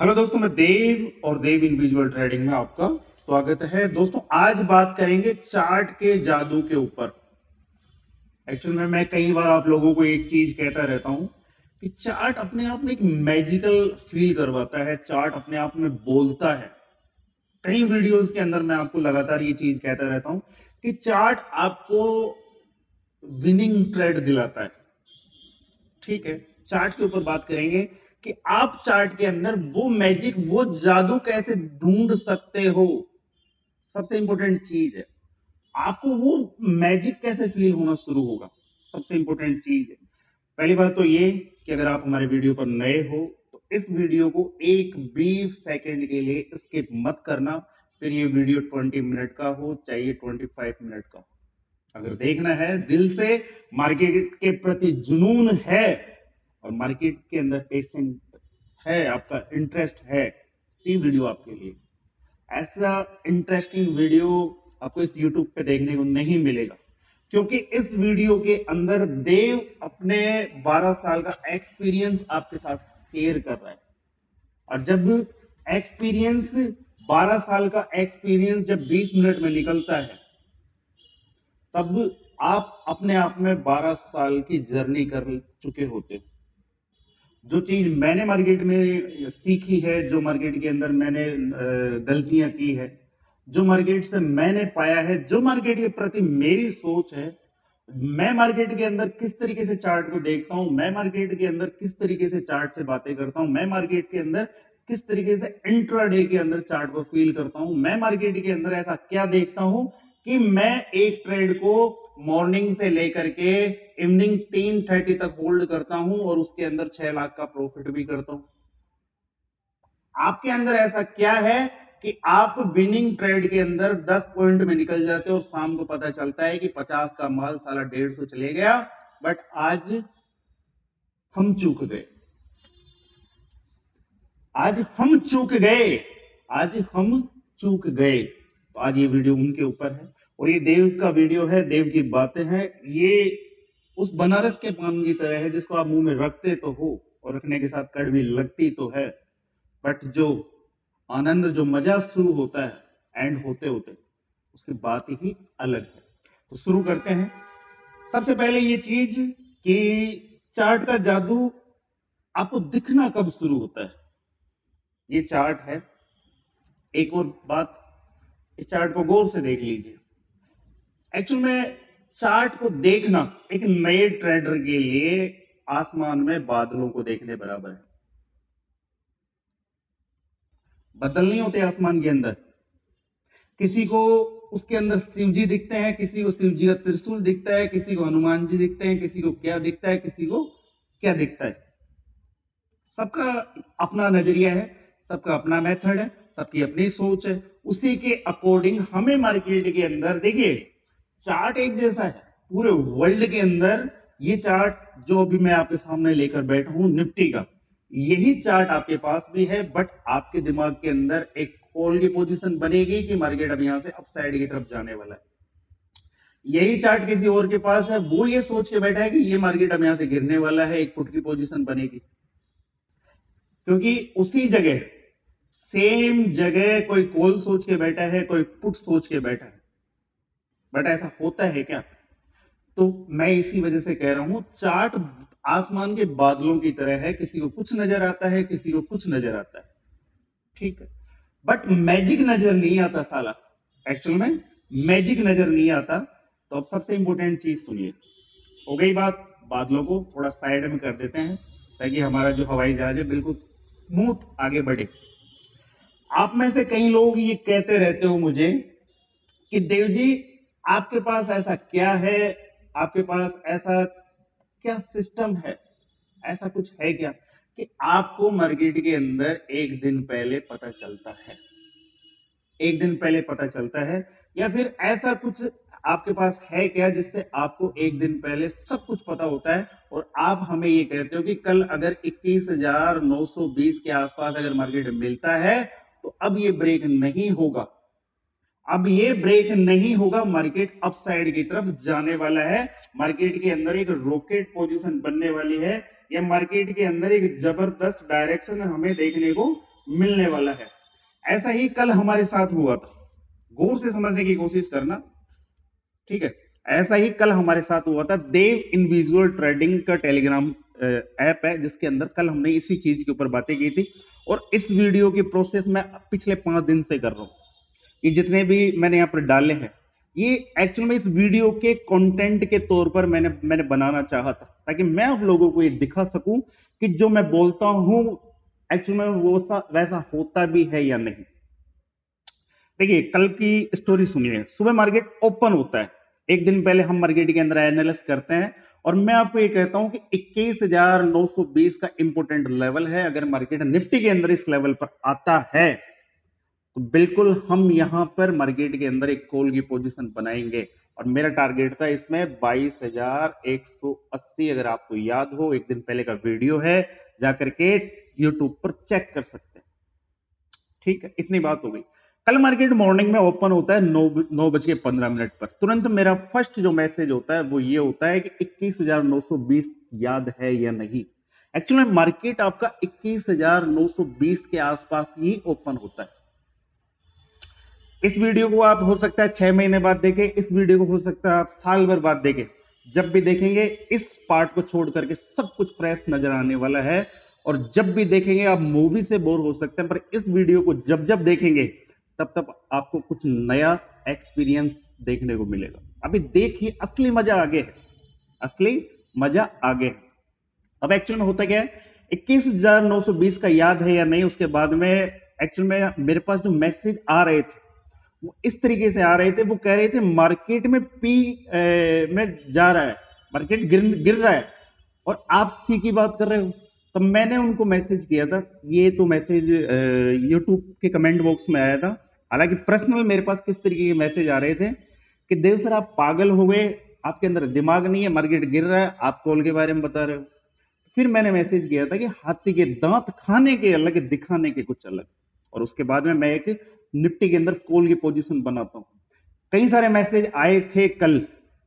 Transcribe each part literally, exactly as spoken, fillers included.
Hello दोस्तों, मैं देव और देव इन विजुअल ट्रेडिंग में आपका स्वागत है। दोस्तों, आज बात करेंगे चार्ट के जादू के ऊपर। एक्चुअल में मैं कई बार आप लोगों को एक चीज कहता रहता हूं कि चार्ट अपने आप में एक मैजिकल फील करवाता है। चार्ट अपने आप में बोलता है। कई वीडियोस के अंदर मैं आपको लगातार ये चीज कहता रहता हूं कि चार्ट आपको विनिंग ट्रेड दिलाता है। ठीक है, चार्ट के ऊपर बात करेंगे कि आप चार्ट के अंदर वो मैजिक, वो जादू कैसे ढूंढ सकते हो। सबसे इंपॉर्टेंट चीज है, आपको वो मैजिक कैसे फील होना शुरू होगा। सबसे इंपॉर्टेंट चीज है। पहली बात तो ये कि अगर आप हमारे वीडियो पर नए हो तो इस वीडियो को एक भी सेकंड के लिए स्किप मत करना। फिर ये वीडियो ट्वेंटी मिनट का हो चाहे ट्वेंटी फाइव मिनट का हो, अगर देखना है दिल से, मार्केट के प्रति जुनून है और मार्केट के अंदर पेशेंट है, आपका इंटरेस्ट है, तो ये वीडियो आपके लिए। ऐसा इंटरेस्टिंग वीडियो आपको इस यूट्यूब पे देखने को नहीं मिलेगा, क्योंकि इस वीडियो के अंदर देव अपने बारह साल का एक्सपीरियंस आपके साथ शेयर कर रहा है। और जब एक्सपीरियंस, बारह साल का एक्सपीरियंस जब बीस मिनट में निकलता है, तब आप अपने आप में बारह साल की जर्नी कर चुके होते हो। जो चीज मैंने मार्केट में सीखी है, जो मार्केट के अंदर मैंने गलतियां की है, जो मार्केट से मैंने पाया है, जो मार्केट के प्रति मेरी सोच है, मैं मार्केट के अंदर किस तरीके से चार्ट को देखता हूं, मैं मार्केट के अंदर किस तरीके से चार्ट से बातें करता हूं, मैं मार्केट के अंदर किस तरीके से इंट्राडे के अंदर चार्ट को फील करता हूं, मैं मार्केट के अंदर ऐसा क्या देखता हूं कि मैं एक ट्रेड को मॉर्निंग से लेकर के इवनिंग तीन थर्टी तक होल्ड करता हूं और उसके अंदर छह लाख का प्रॉफिट भी करता हूं। आपके अंदर ऐसा क्या है कि आप विनिंग ट्रेड के अंदर दस पॉइंट में निकल जाते हो और शाम को पता चलता है कि पचास का माल साला डेढ़ सौ चले गया, बट आज हम चूक गए, आज हम चूक गए, आज हम चूक गए। तो आज ये वीडियो उनके ऊपर है और ये देव का वीडियो है, देव की बातें हैं। ये उस बनारस के पान की तरह है जिसको आप मुंह में रखते तो हो और रखने के साथ कड़वी लगती तो है, बट जो आनंद, जो मजा शुरू होता है एंड होते होते, उसकी बात ही अलग है। तो शुरू करते हैं। सबसे पहले ये चीज कि चार्ट का जादू आपको दिखना कब शुरू होता है। ये चार्ट है। एक और बात, इस चार्ट को गौर से देख लीजिए। एक्चुअल में चार्ट को देखना एक नए ट्रेडर के लिए आसमान में बादलों को देखने बराबर है। बदल नहीं होते आसमान के अंदर, किसी को उसके अंदर शिव जी दिखते हैं, किसी को शिव जी का त्रिशूल दिखता है, किसी को हनुमान जी दिखते हैं, किसी को क्या दिखता है, किसी को क्या दिखता है। सबका अपना नजरिया है, सबका अपना मेथड है, सबकी अपनी सोच है। उसी के अकॉर्डिंग हमें मार्केट के अंदर, देखिए चार्ट एक जैसा है पूरे वर्ल्ड के अंदर। ये चार्ट जो अभी मैं आपके सामने लेकर बैठा हूं निफ्टी का, यही चार्ट आपके पास भी है, बट आपके दिमाग के अंदर एक कॉल की पोजीशन बनेगी कि मार्केट अब यहां से अपसाइड की तरफ जाने वाला है। यही चार्ट किसी और के पास है, वो ये सोच के बैठा है कि ये मार्केट अब यहां से गिरने वाला है, एक पुट की पोजीशन बनेगी। क्योंकि उसी जगह, सेम जगह कोई कॉल सोच के बैठा है, कोई पुट सोच के बैठा है, बट ऐसा होता है क्या? तो मैं इसी वजह से कह रहा हूं, चार्ट आसमान के बादलों की तरह है, किसी को कुछ नजर आता है, किसी को कुछ नजर आता है, ठीक है, बट मैजिक नजर नहीं आता साला। एक्चुअल में मैजिक नजर नहीं आता। तो अब सबसे इंपॉर्टेंट चीज सुनिए। हो गई बात, बादलों को थोड़ा साइड में कर देते हैं ताकि हमारा जो हवाई जहाज है बिल्कुल स्मूथ आगे बढ़े। आप में से कई लोग ये कहते रहते हो मुझे कि देव जी आपके पास ऐसा क्या है, आपके पास ऐसा क्या सिस्टम है, ऐसा कुछ है क्या कि आपको मार्केट के अंदर एक दिन पहले पता चलता है, एक दिन पहले पता चलता है, या फिर ऐसा कुछ आपके पास है क्या जिससे आपको एक दिन पहले सब कुछ पता होता है और आप हमें ये कहते हो कि कल अगर इक्कीस हजार नौ सौ बीस के आसपास अगर मार्केट मिलता है तो अब ये ब्रेक नहीं होगा, अब ये ब्रेक नहीं होगा, मार्केट अपसाइड की तरफ जाने वाला है, मार्केट के अंदर एक रॉकेट पोजीशन बनने वाली है, या मार्केट के अंदर एक जबरदस्त डायरेक्शन हमें देखने को मिलने वाला है। ऐसा ही कल हमारे साथ हुआ था, गौर से समझने की कोशिश करना, ठीक है। ऐसा ही कल हमारे साथ हुआ था। देव इंडिविजुअल ट्रेडिंग का टेलीग्राम ऐप है, जिसके अंदर कल हमने इसी चीज के ऊपर बातें की थी, और इस वीडियो की प्रोसेस मैं पिछले पांच दिन से कर रहा हूं। ये जितने भी मैंने यहाँ पर डाले हैं, ये एक्चुअल में इस वीडियो के कंटेंट के तौर पर मैंने मैंने बनाना चाहा था, ताकि मैं आप लोगों को ये दिखा सकूं कि जो मैं बोलता हूं एक्चुअल में वो सा वैसा होता भी है या नहीं। देखिए कल की स्टोरी सुनिए। सुबह मार्केट ओपन होता है, एक दिन पहले हम मार्केट के अंदर एनालिसिस करते हैं, और मैं आपको ये कहता हूं कि इक्कीस हज़ार नौ सौ बीस का इंपोर्टेंट लेवल है। अगर मार्केट निफ्टी के अंदर इस लेवल पर आता है तो बिल्कुल हम यहां पर मार्केट के अंदर एक कॉल की पोजीशन बनाएंगे, और मेरा टारगेट था इसमें बाईस हज़ार एक सौ अस्सी। अगर आपको याद हो, एक दिन पहले का वीडियो है, जाकर के यूट्यूब पर चेक कर सकते हैं, ठीक है। इतनी बात हो गई। कल मार्केट मॉर्निंग में ओपन होता है नौ नौ बज के पंद्रह मिनट पर। तुरंत मेरा फर्स्ट जो मैसेज होता है वो ये होता है कि इक्कीस हज़ार नौ सौ बीस याद है या नहीं। एक्चुअली मार्केट आपका इक्कीस हज़ार नौ सौ बीस के आसपास ही ओपन होता है। इस वीडियो को आप हो सकता है छह महीने बाद देखें, इस वीडियो को हो सकता है आप साल भर बाद देखें। जब भी देखेंगे इस पार्ट को छोड़ करके सब कुछ फ्रेश नजर आने वाला है, और जब भी देखेंगे आप मूवी से बोर हो सकते हैं, पर इस वीडियो को जब जब देखेंगे तब तब आपको कुछ नया एक्सपीरियंस देखने को मिलेगा। अभी देखिए असली मजा आगे है, असली मजा आगे है। अब एक्चुअल में होता क्या है, इक्कीस हज़ार नौ सौ बीस का याद है या नहीं, उसके बाद में एक्चुअल में मेरे पास जो मैसेज आ रहे थे वो इस तरीके से आ रहे थे। वो कह रहे थे मार्केट में पी ए, में जा रहा है, मार्केट गिर गिर रहा है, और आप सी की बात कर रहे हो। तो मैंने उनको मैसेज किया था, ये तो मैसेज यूट्यूब के कमेंट बॉक्स में आया था। हालांकि पर्सनल मेरे पास किस तरीके के मैसेज आ रहे थे कि देव सर आप पागल हो गए, आपके अंदर दिमाग नहीं है, मार्केट गिर रहा है, आप कॉल के बारे में बता रहे हो। फिर मैंने मैसेज किया था कि हाथी के दांत खाने के अलग, दिखाने के कुछ अलग, और उसके बाद में मैं एक निफ्टी के अंदर कॉल की पोजीशन बनाता हूं। कई सारे मैसेज आए थे कल,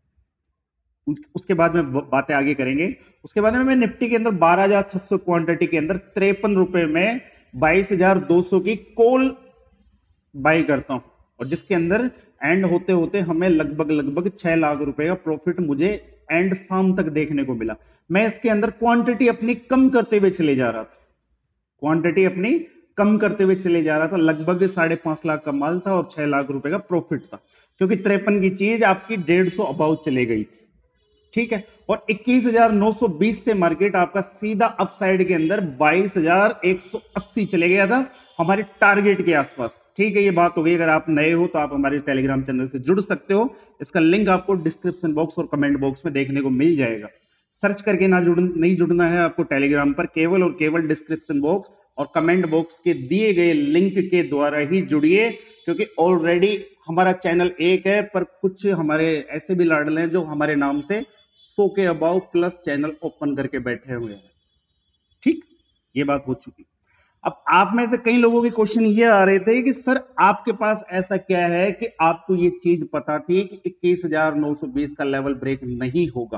उसके बाद में बातें आगे करेंगे। उसके बाद में मैं निफ्टी के अंदर बारह हज़ार छह सौ क्वांटिटी के अंदर तिरपन रुपए में बाईस हज़ार दो सौ की कॉल बाई करता हूं, और जिसके अंदर एंड होते होते हमें लगभग लगभग छह लाख रुपए का प्रॉफिट मुझे एंड शाम तक देखने को मिला। मैं इसके अंदर क्वांटिटी अपनी कम करते हुए चले जा रहा था, क्वांटिटी अपनी कम करते हुए चले जा रहा था। लगभग साढ़े पांच लाख का माल था और छह लाख रुपए का प्रॉफिट था, क्योंकि तिरपन की चीज आपकी डेढ़ सौ अबाउट चले गई थी, ठीक है। और इक्कीस हज़ार नौ सौ बीस से मार्केट आपका सीधा अपसाइड के अंदर बाईस हज़ार एक सौ अस्सी चले गया था, हमारे टारगेट के आसपास, ठीक है। ये बात हो गई। अगर आप नए हो तो आप हमारे टेलीग्राम चैनल से जुड़ सकते हो, इसका लिंक आपको डिस्क्रिप्शन बॉक्स और कमेंट बॉक्स में देखने को मिल जाएगा। सर्च करके ना जुड़ नहीं जुड़ना है आपको टेलीग्राम पर, केवल और केवल डिस्क्रिप्शन बॉक्स और कमेंट बॉक्स के दिए गए लिंक के द्वारा ही जुड़िए, क्योंकि ऑलरेडी हमारा चैनल एक है, पर कुछ हमारे ऐसे भी लाडले हैं जो हमारे नाम से सौ के अबाउ प्लस चैनल ओपन करके बैठे हुए हैं, ठीक। ये बात हो चुकी। अब आप में से कई लोगों के क्वेश्चन ये आ रहे थे कि सर आपके पास ऐसा क्या है कि आपको ये चीज पता थी कि इक्कीस हज़ार नौ सौ बीस का लेवल ब्रेक नहीं होगा।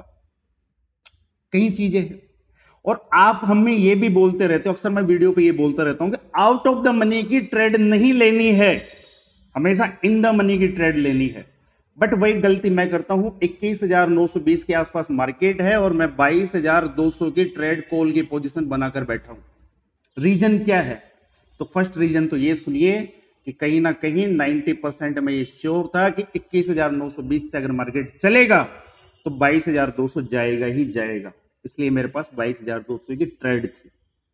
कई चीजें हैं, और आप हमें ये भी बोलते रहते हो, अक्सर मैं वीडियो पे ये बोलता रहता हूं कि आउट ऑफ द मनी की ट्रेड नहीं लेनी है, हमेशा इन द मनी की ट्रेड लेनी है। बट वही गलती मैं करता हूं। इक्कीस हज़ार नौ सौ बीस के आसपास मार्केट है और मैं बाईस हज़ार दो सौ की ट्रेड कॉल की पोजीशन बनाकर बैठा हूं। रीजन क्या है? तो फर्स्ट रीजन तो ये सुनिए कि कहीं ना कहीं नब्बे परसेंट में ये श्योर था कि इक्कीस हज़ार नौ सौ बीस से अगर मार्केट चलेगा तो बाईस हज़ार दो सौ जाएगा ही जाएगा, इसलिए मेरे पास बाईस हज़ार दो सौ की ट्रेड थी।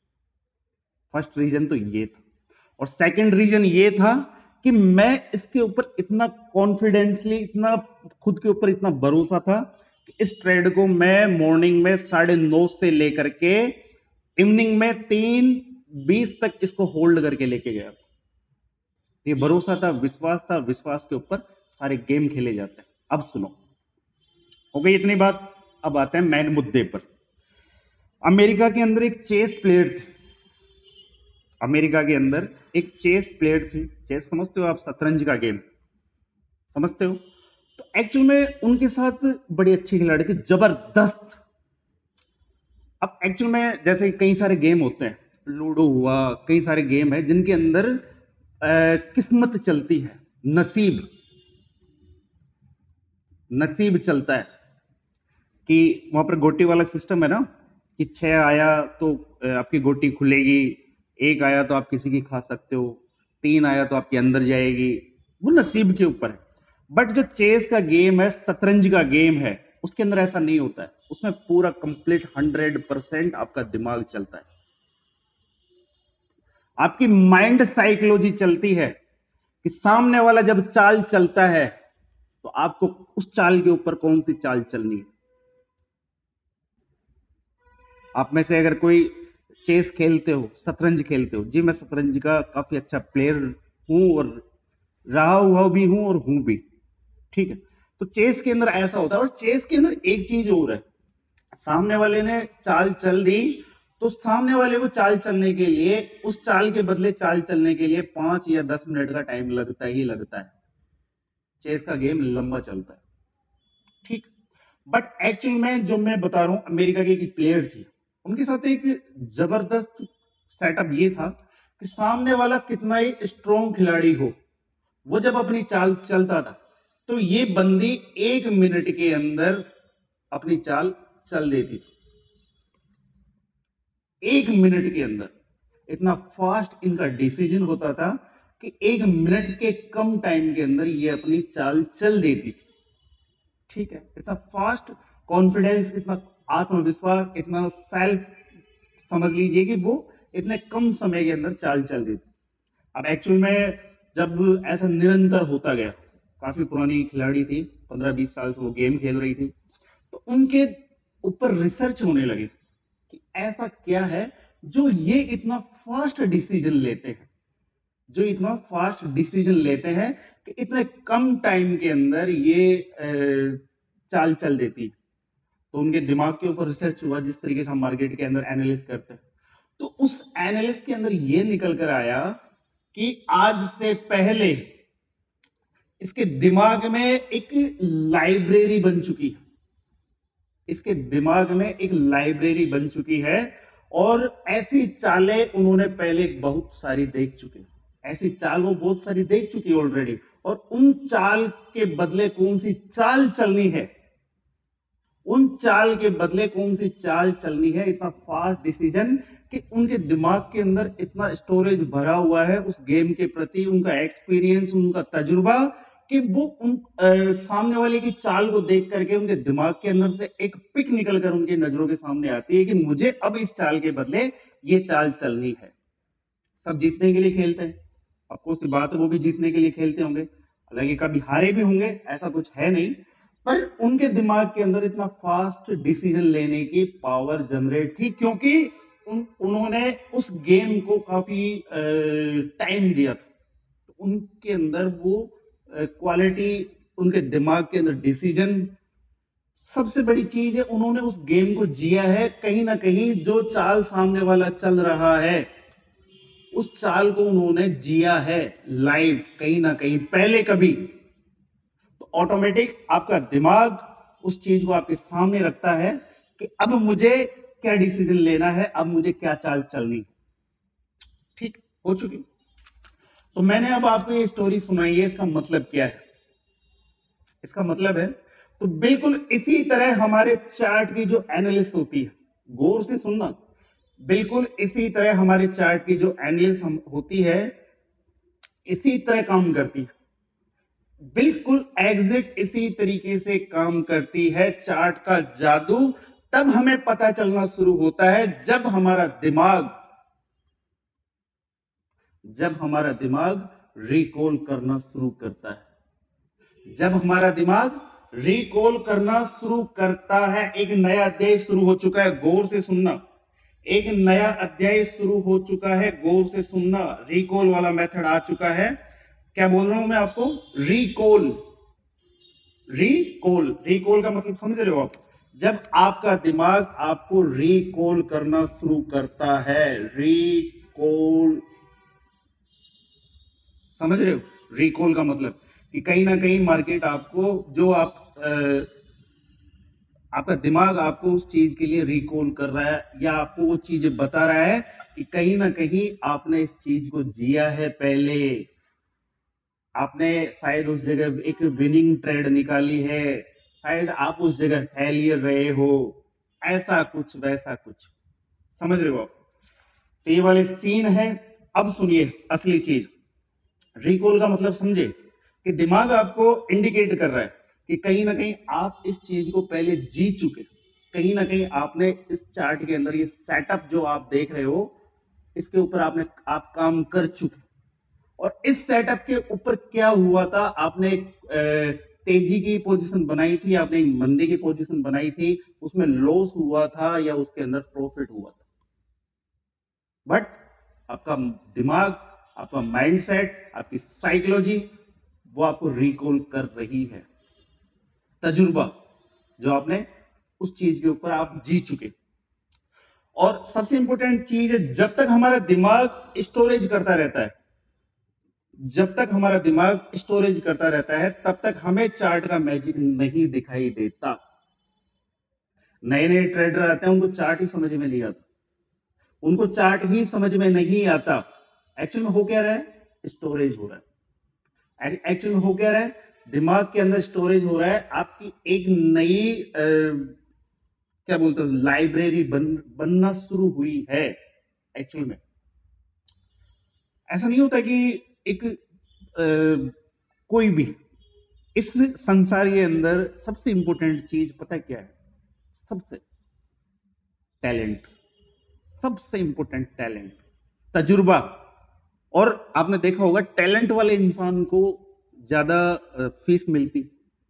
फर्स्ट रीजन तो ये था। और सेकंड रीजन ये था कि मैं इसके ऊपर इतना कॉन्फिडेंसली, इतना खुद के ऊपर इतना भरोसा था कि इस ट्रेड को मैं मॉर्निंग में साढ़े नौ से लेकर के इवनिंग में तीन बीस तक इसको होल्ड करके लेके गया। ये भरोसा था, विश्वास था, विश्वास के ऊपर सारे गेम खेले जाते हैं। अब सुनो, हो गई इतनी बात। अब आते हैं मेन मुद्दे पर। अमेरिका के अंदर एक चेस प्लेयर थे, अमेरिका के अंदर एक चेस प्लेयर थी। चेस समझते हो आप? शतरंज का गेम समझते हो? तो एक्चुअल में उनके साथ बड़ी अच्छी खिलाड़ी थी, जबरदस्त। अब एक्चुअल में जैसे कई सारे गेम होते हैं, लूडो हुआ, कई सारे गेम है जिनके अंदर आ, किस्मत चलती है, नसीब नसीब चलता है कि वहां पर गोटी वाला सिस्टम है ना, कि छह आया तो अ, आपकी गोटी खुलेगी, एक आया तो आप किसी की खा सकते हो, तीन आया तो आपके अंदर जाएगी, वो नसीब के ऊपर है। बट जो चेस का गेम है, शतरंज का गेम है, उसके अंदर ऐसा नहीं होता है। उसमें पूरा कंप्लीट हंड्रेड परसेंट आपका दिमाग चलता है, आपकी माइंड साइकोलॉजी चलती है कि सामने वाला जब चाल चलता है तो आपको उस चाल के ऊपर कौन सी चाल चलनी है। आप में से अगर कोई चेस खेलते हो, शतरंज खेलते हो, जी मैं शतरंज का काफी अच्छा प्लेयर हूं और रहा हुआ भी हूं और हूं भी, ठीक है। तो चेस के अंदर ऐसा होता है, और चेस के अंदर एक चीज और है, सामने वाले ने चाल चल दी तो सामने वाले को चाल चलने के लिए, उस चाल के बदले चाल चलने के लिए पांच या दस मिनट का टाइम लगता ही लगता है। चेस का गेम लंबा चलता है, ठीक। बट एक्चुअल में जो मैं बता रहा हूं, अमेरिका की एक प्लेयर थी, उनके साथ एक जबरदस्त सेटअप ये था कि सामने वाला कितना ही स्ट्रॉन्ग खिलाड़ी हो, वो जब अपनी चाल चलता था तो ये बंदी एक मिनट के अंदर अपनी चाल चल देती थी। एक मिनट के अंदर इतना फास्ट इनका डिसीजन होता था कि एक मिनट के कम टाइम के अंदर ये अपनी चाल चल देती थी, ठीक है। इतना फास्ट कॉन्फिडेंस, इतना आत्मविश्वास, इतना सेल्फ, समझ लीजिए कि वो इतने कम समय के अंदर चाल चल रही थी। अब एक्चुअल में जब ऐसा निरंतर होता गया, काफी पुरानी खिलाड़ी थी, पंद्रह बीस साल से वो गेम खेल रही थी, तो उनके ऊपर रिसर्च होने लगे कि ऐसा क्या है जो ये इतना फास्ट डिसीजन लेते हैं, जो इतना फास्ट डिसीजन लेते हैं कि इतने कम टाइम के अंदर ये चाल चल देती है। तो उनके दिमाग के ऊपर रिसर्च हुआ, जिस तरीके से हम मार्केट के अंदर एनालिसिस करते हैं, तो उस एनालिसिस के अंदर ये निकल कर आया कि आज से पहले इसके दिमाग में एक लाइब्रेरी बन चुकी है, इसके दिमाग में एक लाइब्रेरी बन चुकी है, और ऐसी चालें उन्होंने पहले बहुत सारी देख चुके हैं, ऐसी चाल वो बहुत सारी देख चुकी है ऑलरेडी, और उन चाल के बदले कौन सी चाल चलनी है, उन चाल के बदले कौन सी चाल चलनी है, इतना फास्ट डिसीजन कि उनके दिमाग के अंदर इतना स्टोरेज भरा हुआ है उस गेम के प्रति, उनका एक्सपीरियंस, उनका तजुर्बा, कि वो उन आ, सामने वाले की चाल को देख करके उनके दिमाग के अंदर से एक पिक निकलकर उनकी नजरों के सामने आती है कि मुझे अब इस चाल के बदले ये चाल चलनी है। सब जीतने के लिए खेलते हैं, आपको सी बात है, वो भी जीतने के लिए खेलते होंगे, हालांकि कभी हारे भी होंगे, ऐसा कुछ है नहीं, पर उनके दिमाग के अंदर इतना फास्ट डिसीजन लेने की पावर जनरेट थी, क्योंकि उन, उन्होंने उस गेम को काफी टाइम दिया था, तो उनके अंदर वो क्वालिटी, उनके दिमाग के अंदर डिसीजन, सबसे बड़ी चीज है उन्होंने उस गेम को जिया है। कहीं ना कहीं जो चाल सामने वाला चल रहा है, उस चाल को उन्होंने जिया है लाइव, कहीं ना कहीं पहले कभी। तो ऑटोमेटिक आपका दिमाग उस चीज को आपके सामने रखता है कि अब मुझे क्या डिसीजन लेना है, अब मुझे क्या चाल चलनी है, ठीक हो चुकी। तो मैंने अब आपको ये स्टोरी सुनाई है, इसका मतलब क्या है, इसका मतलब है, तो बिल्कुल इसी तरह हमारे चार्ट की जो एनालिसिस होती है, गौर से सुनना, बिल्कुल इसी तरह हमारे चार्ट की जो एनालिसिस होती है, इसी तरह काम करती है, बिल्कुल एग्जैक्ट इसी तरीके से काम करती है। चार्ट का जादू तब हमें पता चलना शुरू होता है जब हमारा दिमाग जब हमारा दिमाग रिकॉल करना शुरू करता है, जब हमारा दिमाग रिकॉल करना शुरू करता है। एक नया अध्याय शुरू हो चुका है, गौर से सुनना, एक नया अध्याय शुरू हो चुका है, गौर से सुनना, रिकॉल वाला मेथड आ चुका है। क्या बोल रहा हूं मैं आपको, रिकॉल, रिकॉल, रिकॉल का मतलब समझ रहे हो आप, जब आपका दिमाग आपको रिकॉल करना शुरू करता है, रिकॉल, समझ रहे हो, रिकॉल का मतलब कि कहीं ना कहीं मार्केट आपको, जो आप आपका दिमाग आपको उस चीज के लिए रिकॉल कर रहा है या आपको वो चीज बता रहा है कि कहीं ना कहीं आपने इस चीज को जिया है पहले, आपने शायद उस जगह एक विनिंग ट्रेड निकाली है, शायद आप उस जगह फेलियर रहे हो, ऐसा कुछ वैसा कुछ। समझ रहे हो आप? तो ये वाले सीन है। अब सुनिए असली चीज। रिकॉल का मतलब समझे कि दिमाग आपको इंडिकेट कर रहा है कि कहीं ना कहीं आप इस चीज को पहले जी चुके, कहीं ना कहीं आपने इस चार्ट के अंदर ये सेटअप जो आप देख रहे हो इसके ऊपर आपने आप काम कर चुके। और इस सेटअप के ऊपर क्या हुआ था, आपने एक तेजी की पोजीशन बनाई थी, आपने एक मंदी की पोजीशन बनाई थी, उसमें लॉस हुआ था या उसके अंदर प्रॉफिट हुआ था, बट आपका दिमाग, आपका माइंडसेट, आपकी साइकोलॉजी वो आपको रिकॉल कर रही है। तजुर्बा जो आपने उस चीज के ऊपर आप जी चुके। और सबसे इंपॉर्टेंट चीज है, जब तक हमारा दिमाग स्टोरेज करता रहता है, जब तक हमारा दिमाग स्टोरेज करता रहता है तब तक हमें चार्ट का मैजिक नहीं दिखाई देता। नए नए ट्रेडर आते हैं, उनको चार्ट ही समझ में नहीं आता, उनको चार्ट ही समझ में नहीं आता। एक्चुअल में हो क्या रहा है? स्टोरेज हो रहा है। एक्चुअल में हो क्या रहा है? दिमाग के अंदर स्टोरेज हो रहा है। आपकी एक नई आ, क्या बोलते हैं, लाइब्रेरी बन, बनना शुरू हुई है। एक्चुअल में ऐसा नहीं होता कि एक आ, कोई भी इस संसार के अंदर सबसे इंपॉर्टेंट चीज पता है क्या है? सबसे टैलेंट, सबसे इंपॉर्टेंट टैलेंट, तजुर्बा। और आपने देखा होगा टैलेंट वाले इंसान को ज्यादा फीस मिलती,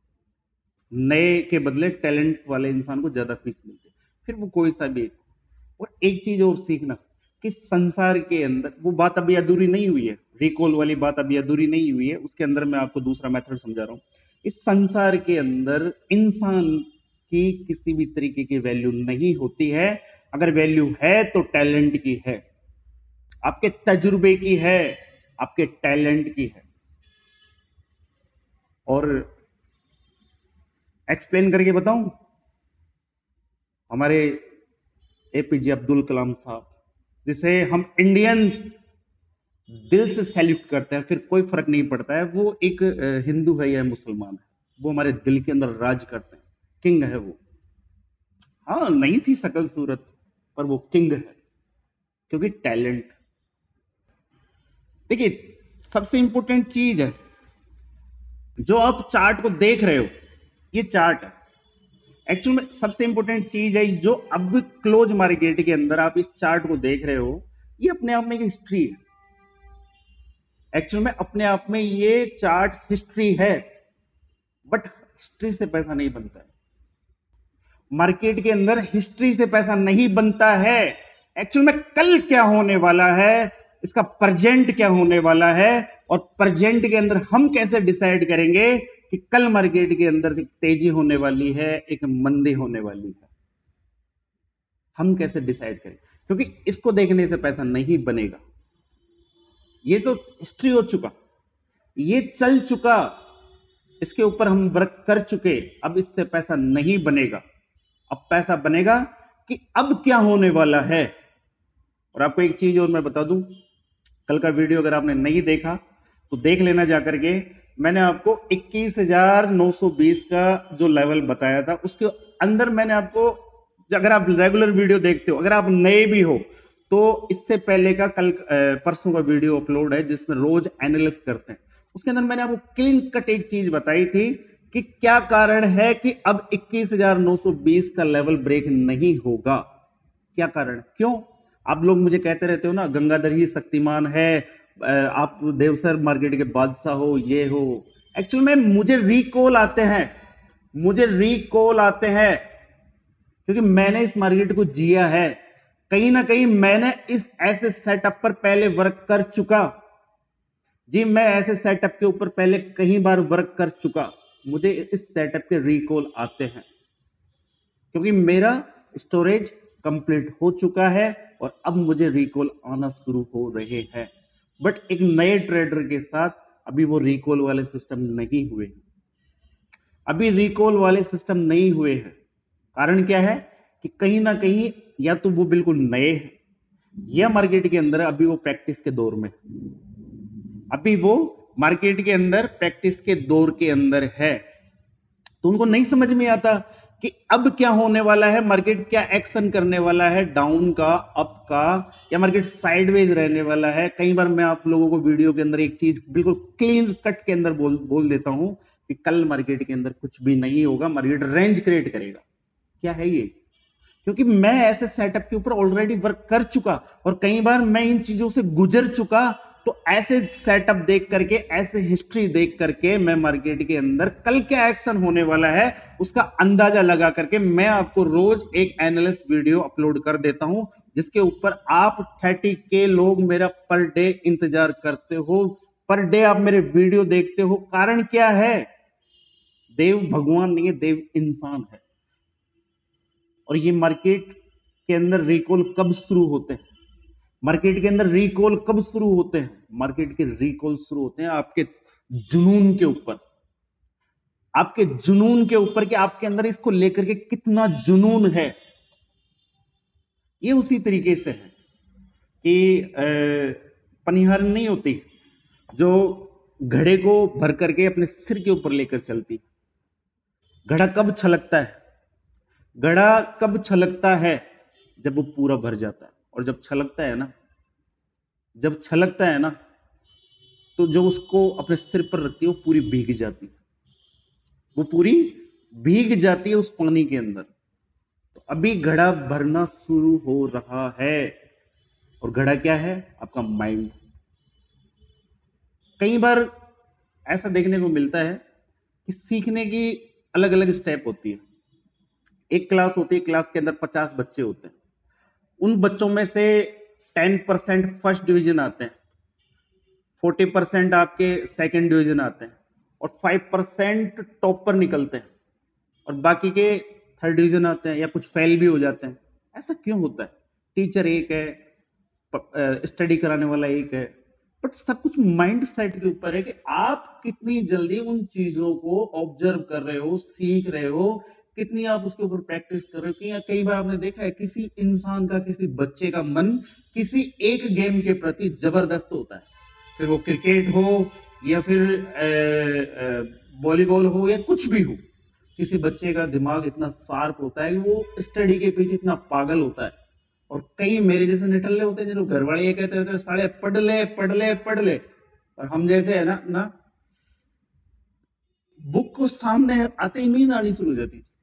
नए के बदले टैलेंट वाले इंसान को ज्यादा फीस मिलती, फिर वो कोई सा भी। और एक चीज और सीखना कि संसार के अंदर वो बात अभी अधूरी नहीं हुई है, रिकॉल वाली बात अभी अधूरी नहीं हुई है, उसके अंदर मैं आपको दूसरा मेथड समझा रहा हूं। इस संसार के अंदर इंसान की किसी भी तरीके की वैल्यू नहीं होती है। अगर वैल्यू है तो टैलेंट की है, आपके तजुर्बे की है, आपके टैलेंट की है। और एक्सप्लेन करके बताऊं, हमारे एपीजे अब्दुल कलाम साहब, जिसे हम इंडियंस दिल से सैल्यूट करते हैं, फिर कोई फर्क नहीं पड़ता है वो एक हिंदू है या मुसलमान है, वो हमारे दिल के अंदर राज करते हैं, किंग है वो। हाँ, नहीं थी शकल सूरत पर वो किंग है, क्योंकि टैलेंट। देखिए सबसे इंपॉर्टेंट चीज है, जो आप चार्ट को देख रहे हो, ये चार्ट है। एक्चुअल में सबसे इंपॉर्टेंट चीज है, जो अब क्लोज मार्केट के अंदर आप इस चार्ट को देख रहे हो, ये अपने आप में एक हिस्ट्री है। एक्चुअल में अपने आप में ये चार्ट हिस्ट्री है, बट हिस्ट्री से पैसा नहीं बनता है। मार्केट के अंदर हिस्ट्री से पैसा नहीं बनता है। एक्चुअल में कल क्या होने वाला है, इसका प्रेजेंट क्या होने वाला है, और प्रेजेंट के अंदर हम कैसे डिसाइड करेंगे कि कल मार्केट के अंदर एक तेजी होने वाली है, एक मंदी होने वाली है, हम कैसे डिसाइड करें? क्योंकि इसको देखने से पैसा नहीं बनेगा। ये तो हिस्ट्री हो चुका, ये चल चुका, इसके ऊपर हम वर्क कर चुके, अब इससे पैसा नहीं बनेगा। अब पैसा बनेगा कि अब क्या होने वाला है। और आपको एक चीज और मैं बता दूं, कल का वीडियो अगर आपने नहीं देखा तो देख लेना जाकर के। मैंने आपको इक्कीस हजार नौ सौ बीस का जो लेवल बताया था, उसके अंदर मैंने आपको, अगर आप रेगुलर वीडियो देखते हो, अगर आप नए भी हो तो इससे पहले का कल परसों का वीडियो अपलोड है जिसमें रोज एनालिसिस करते हैं, उसके अंदर मैंने आपको क्लीन कट एक चीज बताई थी कि क्या कारण है कि अब इक्कीस हजार नौ सौ बीस का लेवल ब्रेक नहीं होगा। क्या कारण, क्यों? आप लोग मुझे कहते रहते हो ना, गंगाधर ही शक्तिमान है, आप देवसर मार्केट के बादशाह हो, ये हो। एक्चुअल में मुझे रिकॉल आते हैं, मुझे रिकॉल आते हैं क्योंकि मैंने इस मार्केट को जिया है। कहीं ना कहीं मैंने इस ऐसे सेटअप पर पहले वर्क कर चुका जी, मैं ऐसे सेटअप के ऊपर पहले कई बार वर्क कर चुका। मुझे इस सेटअप के रिकॉल आते हैं क्योंकि मेरा स्टोरेज कंप्लीट हो चुका है और अब मुझे रिकॉल आना शुरू हो रहे हैं। बट एक नए ट्रेडर के साथ अभी वो रिकॉल वाले सिस्टम नहीं हुए, अभी रिकॉल वाले सिस्टम नहीं हुए हैं। कारण क्या है कि कहीं ना कहीं या तो वो बिल्कुल नए हैं या मार्केट के अंदर अभी वो प्रैक्टिस के दौर में, अभी वो मार्केट के अंदर प्रैक्टिस के दौर के अंदर है, तो उनको नहीं समझ में आता कि अब क्या होने वाला है, मार्केट क्या एक्शन करने वाला है, डाउन का, अप का, या मार्केट साइडवेज रहने वाला है। कई बार मैं आप लोगों को वीडियो के अंदर एक चीज बिल्कुल क्लीन कट के अंदर बोल बोल देता हूं कि कल मार्केट के अंदर कुछ भी नहीं होगा, मार्केट रेंज क्रिएट करेगा। क्या है ये? क्योंकि मैं ऐसे सेटअप के ऊपर ऑलरेडी वर्क कर चुका और कई बार मैं इन चीजों से गुजर चुका, तो ऐसे सेटअप देख करके, ऐसे हिस्ट्री देख करके मैं मार्केट के अंदर कल क्या एक्शन होने वाला है उसका अंदाजा लगा करके मैं आपको रोज एक एनालिस्ट वीडियो अपलोड कर देता हूं, जिसके ऊपर आप थर्टी के लोग मेरा पर डे इंतजार करते हो, पर डे आप मेरे वीडियो देखते हो। कारण क्या है? देव भगवान नहीं है, देव इंसान है। और ये मार्केट के अंदर रिकॉल कब शुरू होते हैं? मार्केट के अंदर रिकॉल कब शुरू होते हैं? मार्केट के रिकॉल शुरू होते हैं आपके जुनून के ऊपर, आपके जुनून के ऊपर कि आपके अंदर इसको लेकर के कितना जुनून है। ये उसी तरीके से है कि पनिहार नहीं होती जो घड़े को भर करके अपने सिर के ऊपर लेकर चलती। घड़ा कब छलकता है? घड़ा कब छलकता है? जब वो पूरा भर जाता है। और जब छलकता है ना, जब छलकता है ना, तो जो उसको अपने सिर पर रखती है वो पूरी भीग जाती है, वो पूरी भीग जाती है उस पानी के अंदर। तो अभी घड़ा भरना शुरू हो रहा है। और घड़ा क्या है? आपका माइंड। कई बार ऐसा देखने को मिलता है कि सीखने की अलग अलग स्टेप होती है। एक क्लास होती है, क्लास के अंदर पचास बच्चे होते हैं, उन बच्चों में से टेन परसेंट फर्स्ट डिवीजन आते हैं, फोर्टी परसेंट आपके सेकंड डिवीजन आते हैं और फाइव परसेंट टॉप पर निकलते हैं और बाकी के थर्ड डिवीजन आते हैं या कुछ फेल भी हो जाते हैं। ऐसा क्यों होता है? टीचर एक है, स्टडी कराने वाला एक है, बट सब कुछ माइंड सेट के ऊपर है कि आप कितनी जल्दी उन चीजों को ऑब्जर्व कर रहे हो, सीख रहे हो, कितनी आप उसके ऊपर प्रैक्टिस कर रहे हो। कि कई बार आपने देखा है किसी इंसान का, किसी बच्चे का मन किसी एक गेम के प्रति जबरदस्त होता है, फिर वो क्रिकेट हो या फिर वॉलीबॉल हो या कुछ भी हो। किसी बच्चे का दिमाग इतना शार्प होता है कि वो स्टडी के पीछे इतना पागल होता है। और कई मेरे जैसे निठल्ले होते हैं जिन्होंने घर वाले ये कहते रहते साले पढ़ ले पढ़ ले पढ़ ले, और हम जैसे है ना ना बुक को सामने आते ही नींद आनी शुरू हो जाती थी।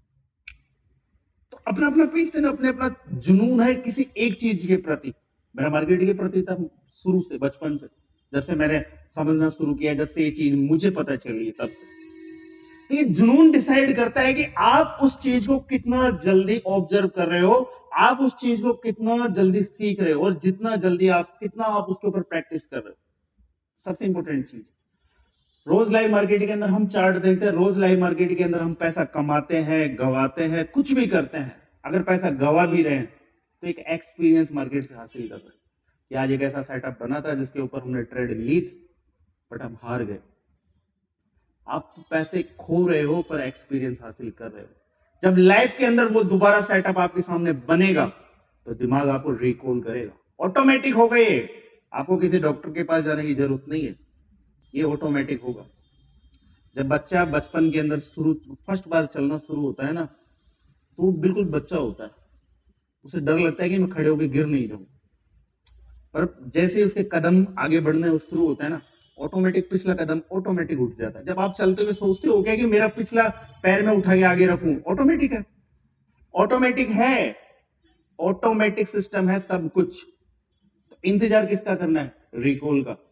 तो अपना अपना पीस ना, अपने अपना जुनून है किसी एक चीज के प्रति। मेरा मार्केट के प्रति था शुरू से, बचपन से, जब से मैंने समझना शुरू किया, जब से ये चीज मुझे पता चली तब से। तो ये जुनून डिसाइड करता है कि आप उस चीज को कितना जल्दी ऑब्जर्व कर रहे हो, आप उस चीज को कितना जल्दी सीख रहे हो और जितना जल्दी आप कितना आप उसके ऊपर प्रैक्टिस कर रहे हो। सबसे इंपॉर्टेंट चीज, रोज लाइव मार्केट के अंदर हम चार्ट देखते हैं, रोज लाइव मार्केट के अंदर हम पैसा कमाते हैं, गवाते हैं, कुछ भी करते हैं। अगर पैसा गवा भी रहे हैं तो एक एक्सपीरियंस मार्केट से हासिल कर रहे हैं कि आज एक ऐसा सेटअप बना था जिसके ऊपर हमने ट्रेड ली थी बट हम हार गए। आप पैसे खो रहे हो पर एक्सपीरियंस हासिल कर रहे हो। जब लाइफ के अंदर वो दोबारा सेटअप आपके सामने बनेगा तो दिमाग आपको रिकॉल करेगा, ऑटोमेटिक होगा। ये आपको किसी डॉक्टर के पास जाने की जरूरत नहीं है, ये ऑटोमेटिक होगा। जब बच्चा बचपन के अंदर शुरू फर्स्ट बार चलना शुरू होता है ना, तो वो बिल्कुल बच्चा होता है, उसे डर लगता है कि मैं खड़े होकर गिर नहीं जाऊं। पर जैसे ही उसके कदम आगे बढ़ने शुरू होता है ना, ऑटोमेटिक पिछला कदम ऑटोमेटिक उठ जाता है। जब आप चलते हुए सोचते हो क्या कि मेरा पिछला पैर में उठा के आगे रखूं, ऑटोमेटिक है, ऑटोमेटिक है, ऑटोमेटिक सिस्टम है सब कुछ। तो इंतजार किसका करना है? रिकॉल का।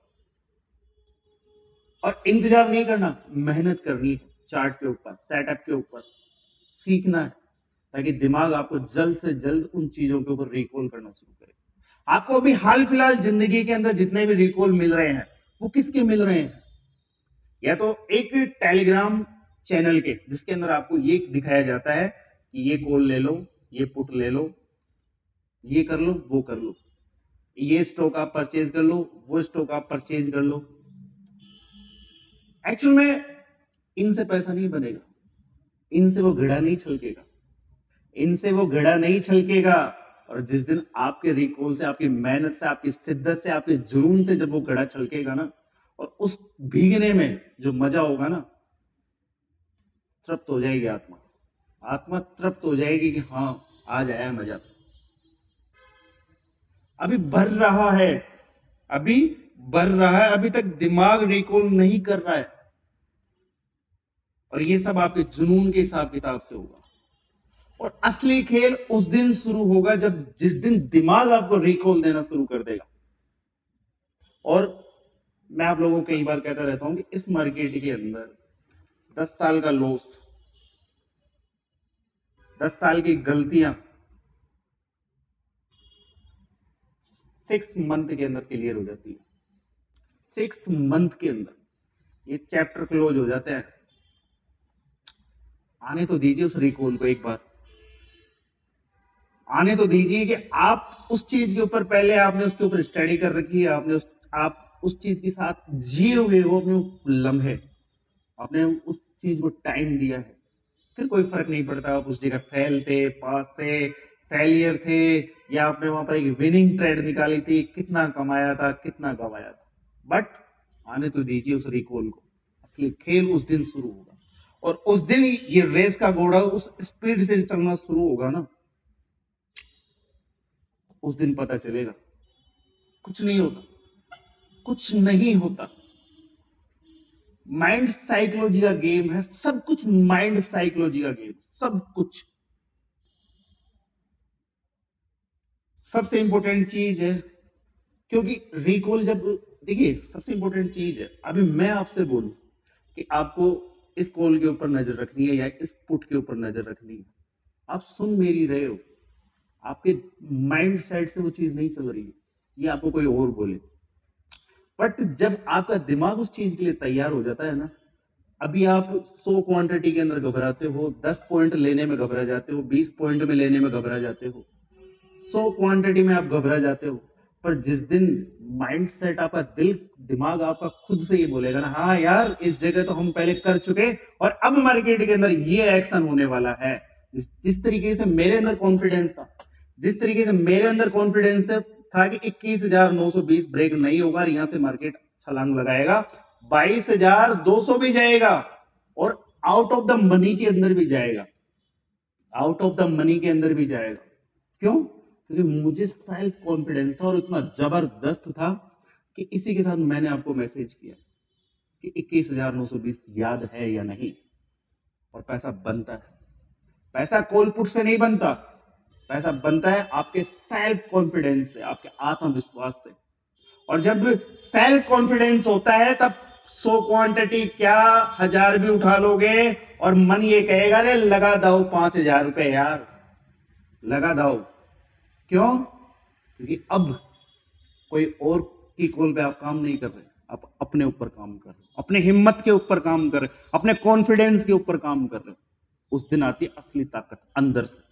और इंतजार नहीं करना, मेहनत करनी है चार्ट के ऊपर, सेटअप के ऊपर, सीखना है ताकि दिमाग आपको जल्द से जल्द उन चीजों के ऊपर रिकॉल करना शुरू करे। आपको अभी हाल फिलहाल जिंदगी के अंदर जितने भी रिकॉल मिल रहे हैं वो किसके मिल रहे हैं? या तो एक टेलीग्राम चैनल के, जिसके अंदर आपको ये दिखाया जाता है कि ये कॉल ले लो, ये पुट ले लो, ये कर लो, वो कर लो, ये स्टॉक आप परचेज कर लो, वो स्टॉक आप परचेज कर लो। एक्चुअल में इनसे पैसा नहीं बनेगा, इनसे वो घड़ा नहीं छलकेगा। इनसे वो घड़ा नहीं छलकेगा। और जिस दिन आपके रिकॉल से, आपकी मेहनत से, आपकी शिद्दत से, आपके जुनून से जब वो घड़ा छलकेगा ना, और उस भीगने में जो मजा होगा ना, तृप्त हो जाएगी आत्मा। आत्मा तृप्त हो जाएगी कि हाँ आज आया मजा। अभी भर रहा है, अभी भर रहा है, अभी तक दिमाग रिकॉल नहीं कर रहा है। और ये सब आपके जुनून के हिसाब किताब से होगा। और असली खेल उस दिन शुरू होगा जब, जिस दिन दिमाग आपको रिकॉल देना शुरू कर देगा। और मैं आप लोगों को कई बार कहता रहता हूं कि इस मार्केट के अंदर दस साल का लॉस, दस साल की गलतियां सिक्स मंथ के अंदर क्लियर हो जाती है। सिक्स मंथ के अंदर ये चैप्टर क्लोज हो जाते हैं। आने तो दीजिए उस रिकॉल को, एक बार आने तो दीजिए कि आप उस चीज के ऊपर पहले आपने उसके ऊपर स्टडी कर रखी है, आपने उस आप उस चीज के साथ जिए हुए हो अपने लम्हे, आपने उस चीज को टाइम दिया है। फिर कोई फर्क नहीं पड़ता आप उस जगह फेल थे, पास थे, फेलियर थे, या आपने वहां पर एक विनिंग ट्रेड निकाली थी, कितना कमाया था, कितना गवाया था। बट आने तो दीजिए उस रिकॉल को। असली खेल उस दिन शुरू होगा। और उस दिन ये रेस का घोड़ा उस स्पीड से चलना शुरू होगा ना, उस दिन पता चलेगा कुछ नहीं होता, कुछ नहीं होता। माइंड साइकोलॉजी का गेम है, सब कुछ माइंड साइकोलॉजी का गेम, सब कुछ। सबसे इंपॉर्टेंट चीज है, क्योंकि रिकॉल जब, देखिए सबसे इंपॉर्टेंट चीज है, अभी मैं आपसे बोलूं कि आपको इस कॉल के ऊपर नजर रखनी है या इस पुट के ऊपर नजर रखनी है, आप सुन मेरी रहे हो, आपके माइंड सेट से वो चीज नहीं चल रही है, ये आपको कोई और बोले। बट जब आपका दिमाग उस चीज के लिए तैयार हो जाता है ना, अभी आप सौ क्वांटिटी के अंदर घबराते हो, दस पॉइंट लेने में घबरा जाते हो, बीस पॉइंट में लेने में घबरा जाते हो, सौ क्वांटिटी में आप घबरा जाते हो। पर जिस दिन माइंड सेट आपका, दिल दिमाग आपका खुद से ये बोलेगा ना, हाँ यार इस जगह तो हम पहले कर चुके और अब मार्केट के अंदर ये एक्शन होने वाला है। जिस, जिस तरीके से मेरे अंदर कॉन्फिडेंस था, जिस तरीके से मेरे अंदर कॉन्फिडेंस था कि इक्कीस हजार नौ सौ बीस ब्रेक नहीं होगा, यहां से मार्केट छलांग लगाएगा, बाईस हजार दो सौ भी जाएगा और आउट ऑफ द मनी के अंदर भी जाएगा, आउट ऑफ द मनी के अंदर भी जाएगा। क्यों? क्योंकि मुझे सेल्फ कॉन्फिडेंस था और इतना जबरदस्त था कि इसी के साथ मैंने आपको मैसेज किया कि इक्कीस हजार नौ सौ बीस याद है या नहीं। और पैसा बनता है, पैसा कॉल पुट से नहीं बनता, पैसा बनता है आपके सेल्फ कॉन्फिडेंस से, आपके आत्मविश्वास से। और जब सेल्फ कॉन्फिडेंस होता है तब सौ क्वांटिटी क्या हजार भी उठा लोगे और मन ये कहेगा अरे लगा दो पांच हजार रुपए यार, लगा दो। क्यों? क्योंकि अब कोई और की कॉल पे आप काम नहीं कर रहे, आप अपने ऊपर काम कर रहे, अपने हिम्मत के ऊपर काम कर रहे, अपने कॉन्फिडेंस के ऊपर काम कर रहे। उस दिन आती है असली ताकत अंदर से,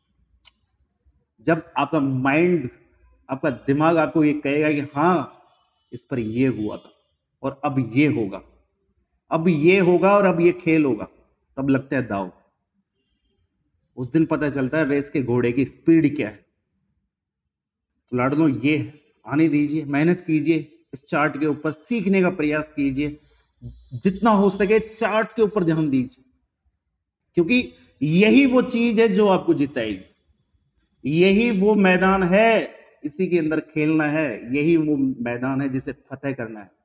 जब आपका माइंड, आपका दिमाग आपको ये कहेगा कि हाँ इस पर ये हुआ था और अब ये होगा, अब ये होगा और अब ये खेल होगा, तब लगता है दाव। उस दिन पता चलता है रेस के घोड़े की स्पीड क्या है। तो लाडलो ये है, आने दीजिए, मेहनत कीजिए, इस चार्ट के ऊपर सीखने का प्रयास कीजिए, जितना हो सके चार्ट के ऊपर ध्यान दीजिए, क्योंकि यही वो चीज है जो आपको जिताएगी, यही वो मैदान है, इसी के अंदर खेलना है, यही वो मैदान है जिसे फतेह करना है।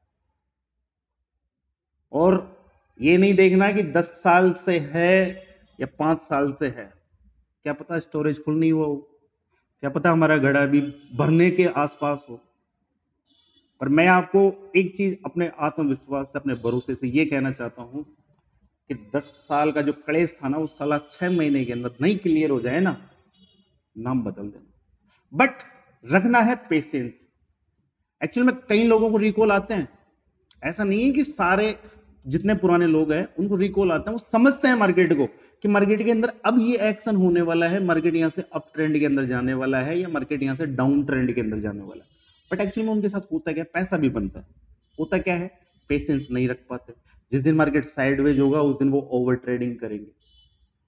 और ये नहीं देखना कि दस साल से है या पांच साल से है, क्या पता स्टोरेज फुल नहीं हुआ हो, क्या पता हमारा घड़ा भी भरने के आसपास हो। पर मैं आपको एक चीज अपने आत्मविश्वास से, अपने भरोसे से ये कहना चाहता हूं कि दस साल का जो क्लेश था ना, वो साला छह महीने के अंदर नहीं क्लियर हो जाए ना, नाम बदल देना। बट रखना है पेशेंस। एक्चुअल में कई लोगों को रिकॉल आते हैं, ऐसा नहीं है कि सारे जितने पुराने लोग हैं उनको रिकॉल आते हैं, वो समझते हैं मार्केट को कि मार्केट के अंदर अब ये एक्शन होने वाला है, मार्केट यहां से अप ट्रेंड के अंदर जाने वाला है या मार्केट यहां से डाउन ट्रेंड के अंदर जाने वाला है। बट एक्चुअली में उनके साथ होता क्या, पैसा भी बनता है, होता क्या है, पेशेंस नहीं रख पाते। जिस दिन मार्केट साइडवेज होगा उस दिन वो ओवर ट्रेडिंग करेंगे,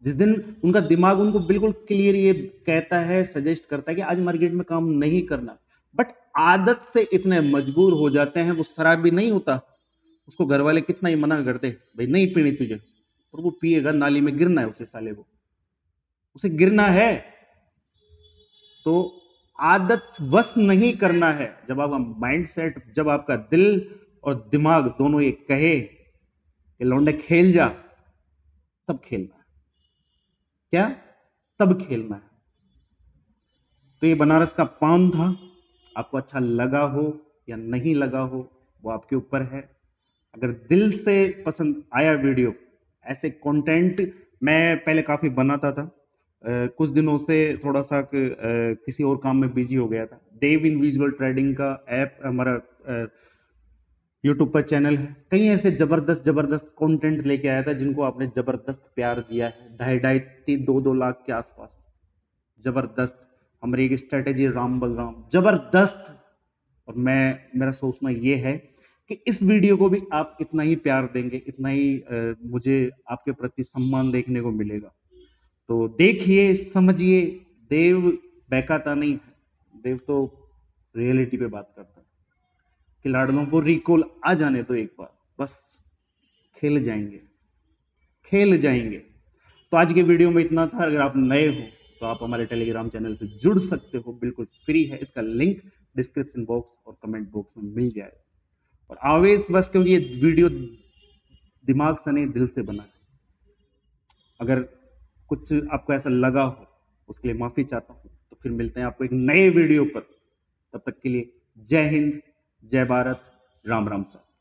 जिस दिन उनका दिमाग उनको बिल्कुल क्लियर ये कहता है, सजेस्ट करता है कि आज मार्केट में काम नहीं करना, बट आदत से इतने मजबूर हो जाते हैं, वो शराब भी नहीं होता, उसको घर वाले कितना ही मना करते भाई नहीं पीनी तुझे, और वो पिएगा, नाली में गिरना है उसे, साले को उसे गिरना है। तो आदत वश नहीं करना है। जब आपका माइंड सेट, जब आपका दिल और दिमाग दोनों ये कहे कि लौंडे खेल जा, तब खेलना है। क्या? तब खेलना है। तो ये बनारस का पान था। आपको अच्छा लगा हो या नहीं लगा हो वो आपके ऊपर है। अगर दिल से पसंद आया वीडियो, ऐसे कंटेंट मैं पहले काफी बनाता था, Uh, कुछ दिनों से थोड़ा सा uh, किसी और काम में बिजी हो गया था। देव इन विजुअल ट्रेडिंग का ऐप हमारा यूट्यूब uh, पर चैनल है। कई ऐसे जबरदस्त जबरदस्त कंटेंट लेके आया था जिनको आपने जबरदस्त प्यार दिया है। ढाई ढाई तीन दो दो लाख के आसपास, जबरदस्त। हमारी एक स्ट्रेटेजी राम बलराम, जबरदस्त। और मैं मेरा सोचना ये है कि इस वीडियो को भी आप इतना ही प्यार देंगे, इतना ही uh, मुझे आपके प्रति सम्मान देखने को मिलेगा। तो देखिए, समझिए, देव बहकाता नहीं है, देव तो रियलिटी पे बात करता है। खिलाड़ियों को रिकॉल आ जाने तो एक बार, बस खेल जाएंगे, खेल जाएंगे। तो आज के वीडियो में इतना था। अगर आप नए हो तो आप हमारे टेलीग्राम चैनल से जुड़ सकते हो, बिल्कुल फ्री है। इसका लिंक डिस्क्रिप्शन बॉक्स और कमेंट बॉक्स में मिल जाएगा। और आवेश बस, क्योंकि ये वीडियो दिमाग से नहीं, दिल से बना है। अगर कुछ आपको ऐसा लगा हो, उसके लिए माफी चाहता हूं। तो फिर मिलते हैं आपको एक नए वीडियो पर। तब तक के लिए जय हिंद, जय भारत, राम राम सा।